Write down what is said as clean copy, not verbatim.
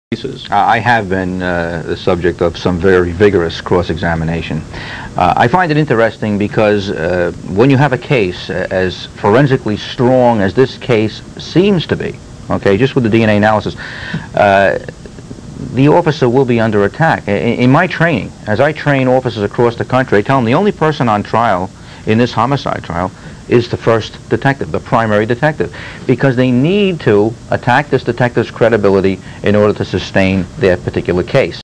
I have been the subject of some very vigorous cross-examination. I find it interesting because when you have a case as forensically strong as this case seems to be, okay, just with the DNA analysis, the officer will be under attack. In my training, as I train officers across the country, I tell them the only person on trial in this homicide trial is the first detective, the primary detective, because they need to attack this detective's credibility in order to sustain their particular case.